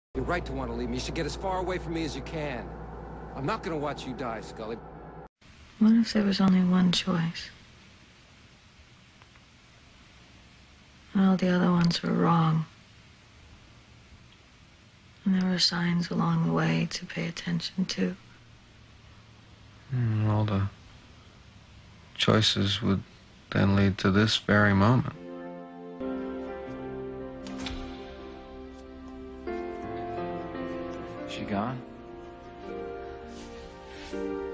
You're right to want to leave me. You should get as far away from me as you can. I'm not going to watch you die, Scully. What if there was only one choice? And all the other ones were wrong. And there were signs along the way to pay attention to. And all the choices would then lead to this very moment. Is she gone?